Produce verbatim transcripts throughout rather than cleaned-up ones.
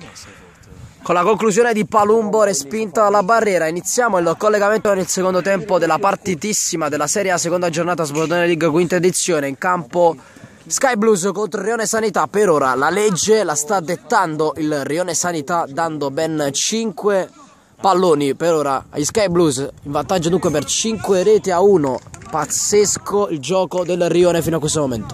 Con la conclusione di Palumbo respinto dalla barriera, iniziamo il collegamento nel secondo tempo della partitissima della Serie A, seconda giornata Sbordone League, quinta edizione. In campo Sky Blues contro Rione Sanità. Per ora la legge la sta dettando il Rione Sanità, dando ben cinque palloni per ora agli Sky Blues, in vantaggio dunque per cinque reti a uno. Pazzesco il gioco del Rione fino a questo momento.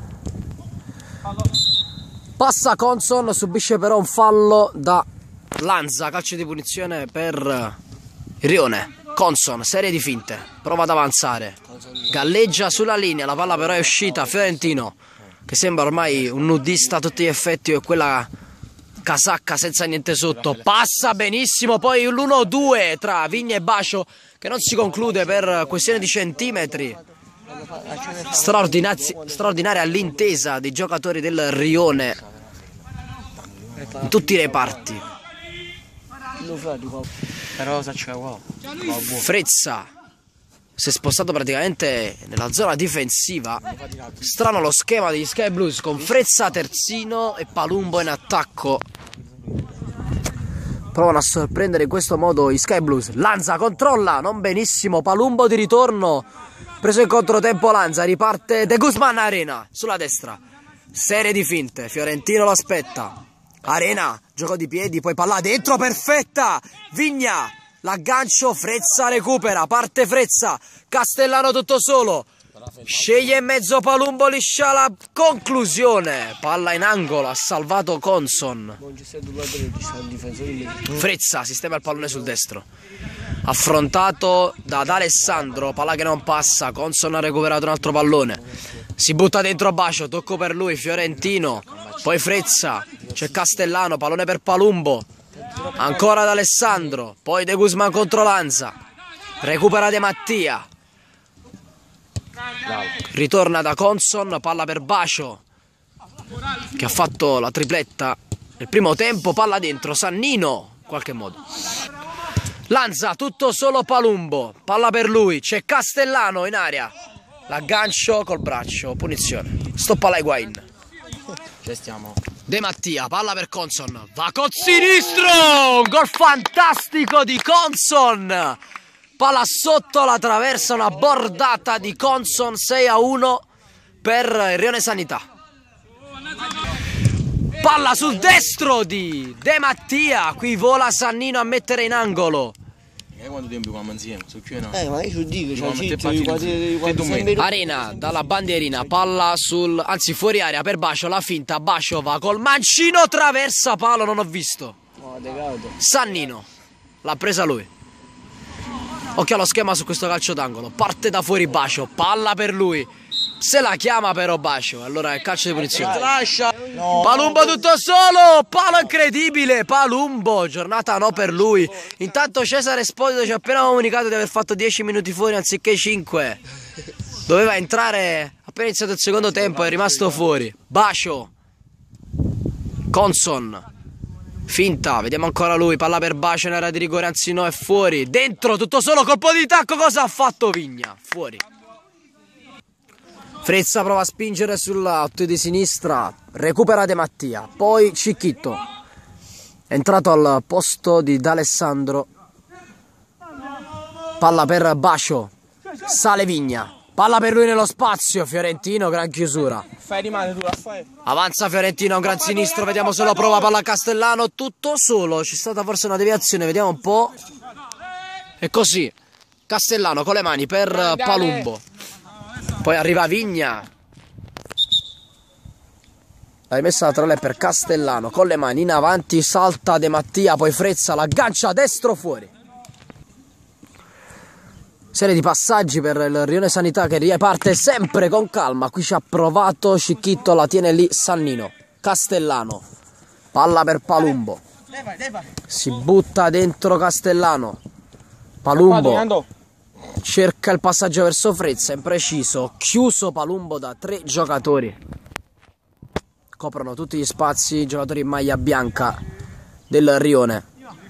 Passa Conson, subisce però un fallo da Lanza, calcio di punizione per il Rione. Conson, serie di finte, prova ad avanzare, galleggia sulla linea, la palla però è uscita. Fiorentino, che sembra ormai un nudista a tutti gli effetti, e quella casacca senza niente sotto, passa benissimo. Poi l'uno due tra Vigna e Bacio, che non si conclude per questione di centimetri. Straordinaria l'intesa dei giocatori del Rione in tutti i reparti. Frezza si è spostato praticamente nella zona difensiva. Strano lo schema degli Sky Blues, con Frezza terzino e Palumbo in attacco. Provano a sorprendere in questo modo i Sky Blues. Lanza controlla, non benissimo. Palumbo di ritorno, preso in controtempo Lanza, riparte De Guzman. Arena sulla destra, serie di finte, Fiorentino lo aspetta. Arena, gioco di piedi, poi palla dentro, perfetta. Vigna, l'aggancio, Frezza recupera, parte Frezza, Castellano tutto solo, sceglie in mezzo Palumbo, liscia la conclusione, palla in angolo, ha salvato Conson. Frezza sistema il pallone sul destro, affrontato da D'Alessandro, palla che non passa. Conson ha recuperato un altro pallone, si butta dentro Bacio, tocco per lui, Fiorentino, poi Frezza, c'è Castellano, pallone per Palumbo, ancora D'Alessandro, poi De Guzman contro Lanza, recupera De Mattia, ritorna da Conson, palla per Bacio, che ha fatto la tripletta nel primo tempo, palla dentro, Sannino in qualche modo. Lanza, tutto solo Palumbo, palla per lui, c'è Castellano in area, l'aggancio col braccio, punizione, stoppa la Higuain. De Mattia, palla per Conson, va con sinistro, un gol fantastico di Conson, palla sotto la traversa, una bordata di Conson, sei a uno per il Rione Sanità. Palla sul destro di De Mattia, qui vola Sannino a mettere in angolo. Eh, ma io dico, Arena dalla bandierina, palla sul, anzi fuori area per Bacio, la finta, Bacio va col mancino, traversa palo, non ho visto. Sannino l'ha presa lui. Occhio allo schema su questo calcio d'angolo, parte da fuori Bacio, palla per lui, se la chiama però Bacio, allora è calcio di punizione. Palumbo tutto solo, palo incredibile, Palumbo, giornata no per lui. Intanto Cesare Esposito ci ha appena comunicato di aver fatto dieci minuti fuori anziché cinque, doveva entrare appena iniziato il secondo tempo, è rimasto fuori. Bacio, Conson, finta, vediamo ancora lui, palla per Bacio in area di rigore, anzi no, è fuori. Dentro, tutto solo, colpo di tacco, cosa ha fatto Vigna? Fuori. Frezza prova a spingere sull'otto di sinistra, recupera De Mattia, poi Cicchitto, è entrato al posto di D'Alessandro, palla per Bacio, sale Vigna, palla per lui nello spazio, Fiorentino, gran chiusura. Avanza Fiorentino, un gran sinistro, vediamo se lo prova, palla a Castellano, tutto solo, c'è stata forse una deviazione, vediamo un po'. E così, Castellano con le mani per Palumbo. Poi arriva Vigna, la rimessa laterale per Castellano, con le mani in avanti, salta De Mattia, poi Frezza, l'aggancia destro fuori. Serie di passaggi per il Rione Sanità che riparte sempre con calma, qui ci ha provato Cicchitto, la tiene lì Sannino. Castellano, palla per Palumbo, si butta dentro Castellano, Palumbo cerca il passaggio verso Frezza, impreciso, chiuso Palumbo da tre giocatori, coprono tutti gli spazi i giocatori in maglia bianca del Rione.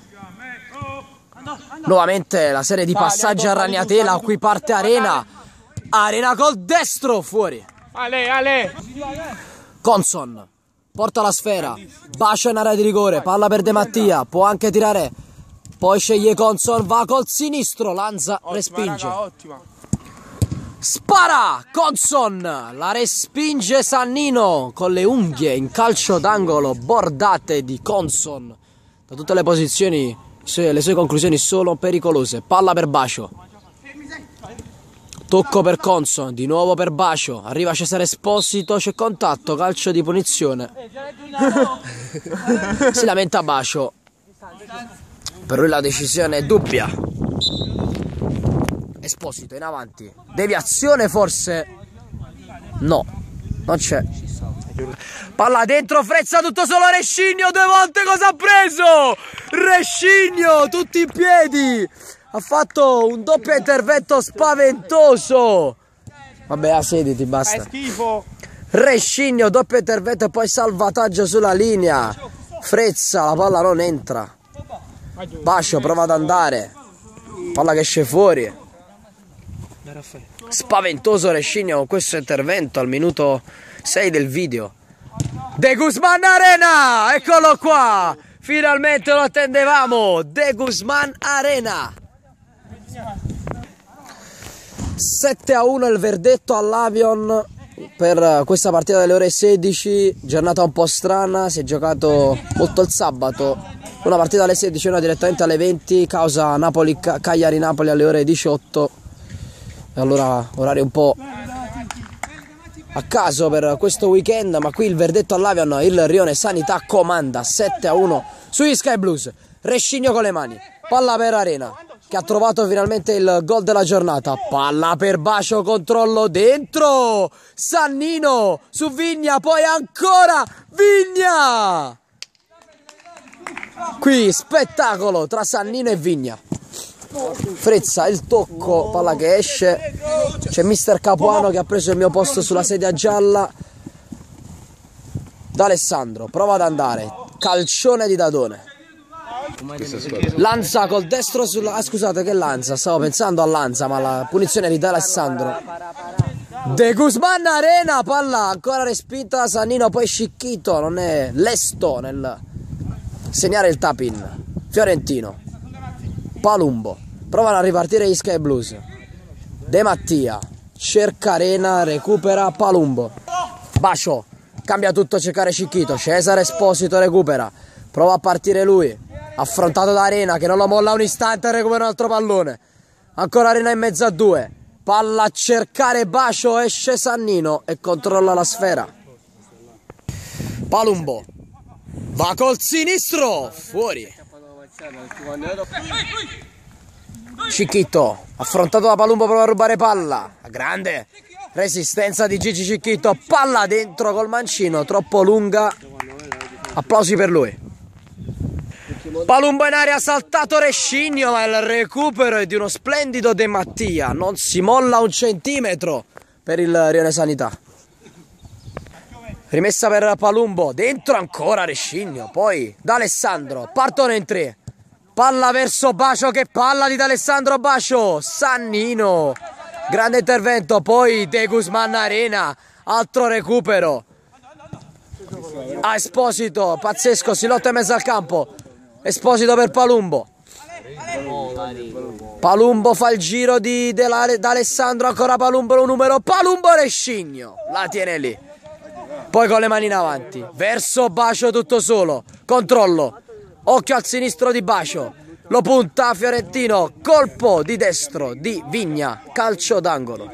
Nuovamente la serie di passaggi a ragnatela, qui parte Arena, Arena col destro fuori. Conson, porta la sfera, Bascio in area di rigore, palla per De Mattia, può anche tirare, poi sceglie Conson, va col sinistro, Lanza respinge. Spara Conson, la respinge Sannino con le unghie in calcio d'angolo, bordate di Conson. Da tutte le posizioni, le sue conclusioni sono pericolose. Palla per Bascio. Tocco per Conson, di nuovo per Bascio. Arriva Cesare Esposito, c'è contatto, calcio di punizione. Si lamenta Bascio. Per lui la decisione è dubbia. Esposito in avanti. Deviazione forse? No, non c'è. Palla dentro, Frezza tutto solo, Rescigno due volte, cosa ha preso? Rescigno tutti in piedi, ha fatto un doppio intervento spaventoso. Vabbè, ah, sediti, basta. È schifo. Rescigno, doppio intervento e poi salvataggio sulla linea. Frezza, la palla non entra. Bascio prova ad andare, palla che esce fuori. Spaventoso Rescigno con questo intervento al minuto sei del video. De Guzman Arena, eccolo qua, finalmente lo attendevamo. De Guzman Arena. Sette a uno il verdetto all'Avion per questa partita delle ore sedici. Giornata un po' strana, si è giocato molto il sabato, una partita alle sedici e una direttamente alle venti, causa Napoli Cagliari Napoli alle ore diciotto. E allora orario un po' a caso per questo weekend, ma qui il verdetto all'Avion, il Rione Sanità comanda sette a uno sugli Sky Blues. Rescigno con le mani, palla per Arena che ha trovato finalmente il gol della giornata, palla per Bascio, controllo dentro, Sannino su Vigna, poi ancora Vigna. Qui spettacolo tra Sannino e Vigna. Frezza, il tocco, palla che esce, c'è mister Capuano che ha preso il mio posto sulla sedia gialla. D'Alessandro prova ad andare, calcione di Dadone. Lanza col destro sulla... Ah, scusate, che Lanza, stavo pensando a Lanza, ma la punizione è di D'Alessandro. De Guzman Arena, palla ancora respinta da Sannino, poi Scicchito non è lesto nel segnare il tap-in. Fiorentino, Palumbo, provano a ripartire gli Sky Blues. De Mattia cerca Arena, recupera Palumbo. Bascio cambia tutto a cercare Scicchito. Cesare Esposito recupera, prova a partire lui, affrontato da Arena che non lo molla un istante e recupera un altro pallone. Ancora Arena in mezzo a due, palla a cercare Bascio, esce Sannino e controlla la sfera. Palumbo va col sinistro, fuori. Scicchito affrontato da Palumbo, prova a rubare palla, grande resistenza di Gigi Scicchito, palla dentro col mancino, troppo lunga, applausi per lui. Palumbo in aria, saltato Rescigno, ma il recupero è di uno splendido De Mattia, non si molla un centimetro per il Rione Sanità. Rimessa per Palumbo, dentro ancora Rescigno, poi D'Alessandro, partono in tre, palla verso Bascio, che palla di D'Alessandro, Bascio, Sannino, grande intervento, poi De Guzman Arena, altro recupero. A Esposito, pazzesco, si lotta in mezzo al campo, Esposito per Palumbo. Palumbo fa il giro di D'Alessandro, ancora Palumbo, un numero, Palumbo Rescigno, la tiene lì. Poi con le mani in avanti, verso Bascio tutto solo, controllo, occhio al sinistro di Bascio, lo punta Fiorentino, colpo di destro di Vigna, calcio d'angolo.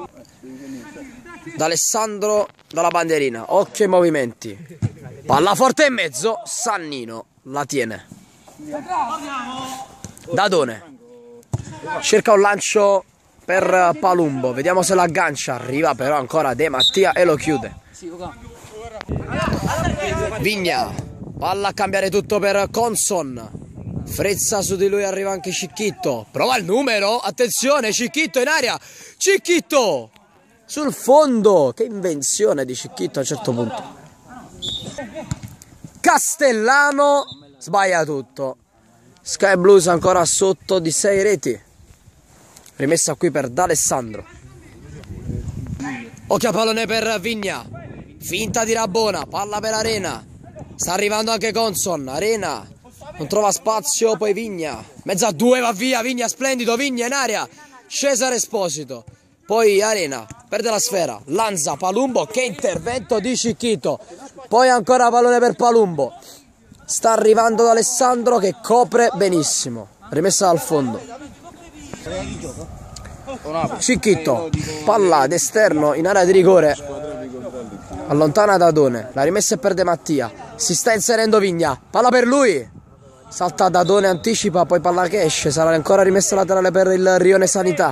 D'Alessandro dalla bandierina, occhio ai movimenti, palla forte in mezzo, Sannino la tiene. Dadone cerca un lancio per Palumbo, vediamo se l'aggancia, arriva però ancora De Mattia e lo chiude. Vigna, palla a cambiare tutto per Conson, Frezza su di lui, arriva anche Scicchito, prova il numero, attenzione Scicchito in aria, Scicchito sul fondo, che invenzione di Scicchito a un certo punto. Castellano sbaglia tutto, Sky Blues ancora sotto di sei reti, rimessa qui per D'Alessandro. Occhio a pallone per Vigna, finta di Rabona, palla per Arena, sta arrivando anche Conson, Arena non trova spazio, poi Vigna, mezzo a due, va via, Vigna splendido, Vigna in aria, Cesare Esposito, poi Arena perde la sfera, Lanza, Palumbo, che intervento di Cicchito, poi ancora pallone per Palumbo, sta arrivando da Alessandro che copre benissimo, rimessa dal fondo, Cicchito, palla d'esterno in area di rigore, allontana Dadone, la rimessa e perde Mattia, si sta inserendo Vigna, palla per lui, salta Dadone, anticipa, poi palla che esce, sarà ancora rimessa laterale per il Rione Sanità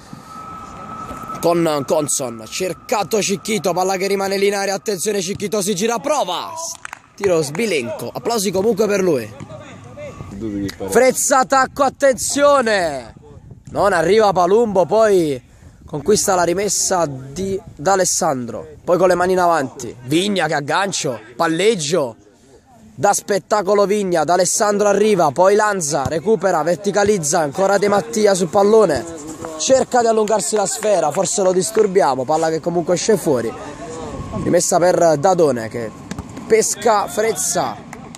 con Conson, cercato Cicchito, palla che rimane lì in aria, attenzione Cicchito si gira, prova, tiro sbilenco, applausi comunque per lui, Frezza attacco, attenzione, non arriva Palumbo, poi conquista la rimessa di D'Alessandro, poi con le mani in avanti, Vigna che aggancio, palleggio, da spettacolo Vigna, D'Alessandro arriva, poi Lanza, recupera, verticalizza, ancora De Mattia sul pallone, cerca di allungarsi la sfera, forse lo disturbiamo, palla che comunque esce fuori, rimessa per Dadone che pesca Frezza,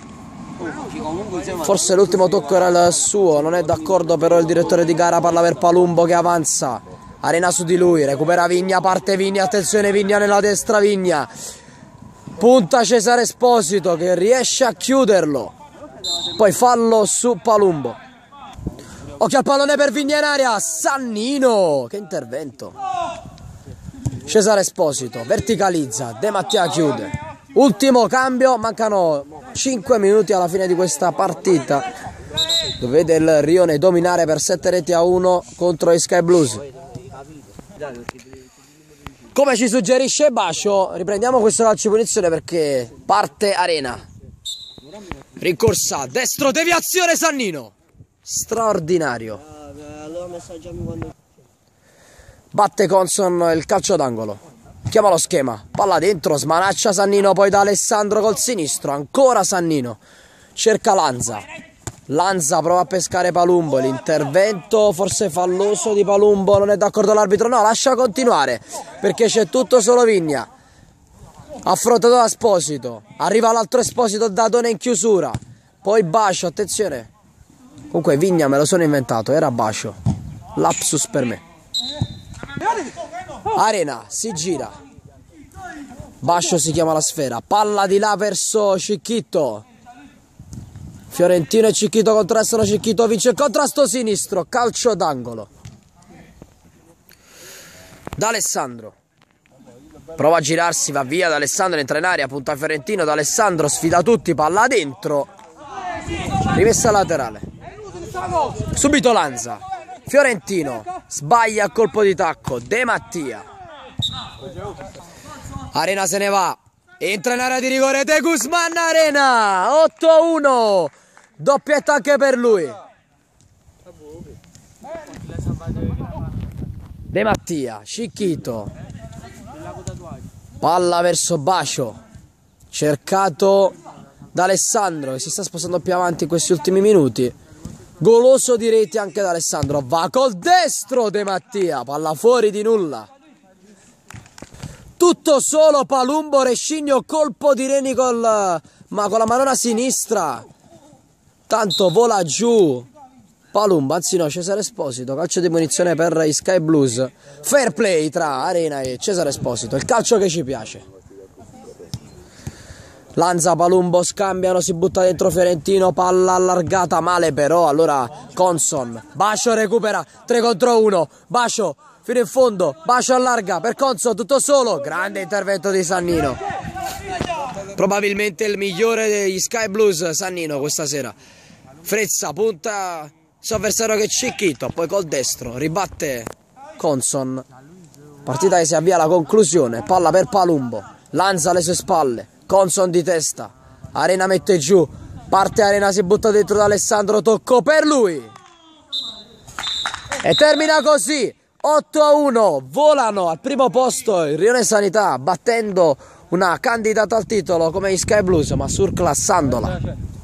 forse l'ultimo tocco era il suo, non è d'accordo però il direttore di gara, parla per Palumbo che avanza, Arena su di lui, recupera Vigna, parte Vigna, attenzione Vigna nella destra, Vigna, punta Cesare Esposito che riesce a chiuderlo, poi fallo su Palumbo, occhio al pallone per Vigna in aria, Sannino, che intervento, Cesare Esposito, verticalizza, De Mattia chiude, ultimo cambio, mancano cinque minuti alla fine di questa partita, dove vede il Rione dominare per sette reti a uno contro i Sky Blues. Come ci suggerisce Bascio, riprendiamo questo calcio di punizione perché parte Arena, rincorsa, destro, deviazione Sannino, straordinario, batte Conson il calcio d'angolo, chiama lo schema, palla dentro, smanaccia Sannino, poi da Alessandro col sinistro, ancora Sannino, cerca Lanza, Lanza prova a pescare Palumbo, l'intervento forse falloso di Palumbo, non è d'accordo l'arbitro, no, lascia continuare perché c'è tutto solo Vigna, affrontato da Esposito, arriva l'altro Esposito, Dadone in chiusura, poi Bascio, attenzione, comunque Vigna me lo sono inventato, era Bascio, lapsus per me. Arena si gira, Bascio si chiama la sfera, palla di là verso Cicchito, Fiorentino e Cicchito contrastano, Cicchito vince il contrasto sinistro, calcio d'angolo, D'Alessandro prova a girarsi, va via D'Alessandro, entra in aria, punta Fiorentino, D'Alessandro sfida tutti, palla dentro, rimessa laterale, subito Lanza, Fiorentino sbaglia a colpo di tacco, De Mattia, Arena se ne va, entra in area di rigore De Guzman, Arena otto a uno, doppietta anche per lui, De Mattia, Cicchito, palla verso Bascio, cercato da Alessandro che si sta spostando più avanti in questi ultimi minuti, goloso di reti anche da Alessandro, va col destro De Mattia, palla fuori di nulla, tutto solo Palumbo, Rescigno, colpo di Reni col, ma con la manona sinistra, tanto vola giù Palumbo, anzi no, Cesare Esposito, calcio di munizione per i Sky Blues, fair play tra Arena e Cesare Esposito, il calcio che ci piace. Lanza, Palumbo scambiano, si butta dentro Fiorentino, palla allargata male però, allora Conson, Bascio recupera, tre contro uno, Bascio fino in fondo, Bascio allarga per Conson, tutto solo, grande intervento di Sannino, probabilmente il migliore degli Sky Blues Sannino questa sera, Frezza punta suo avversario che è Cicchito, poi col destro ribatte Conson, partita che si avvia alla conclusione, palla per Palumbo, Lanza alle sue spalle, Conson di testa, Arena mette giù, parte Arena, si butta dentro da Alessandro, tocco per lui e termina così, otto a uno, volano al primo posto il Rione Sanità battendo una candidata al titolo come gli Sky Blues ma surclassandola.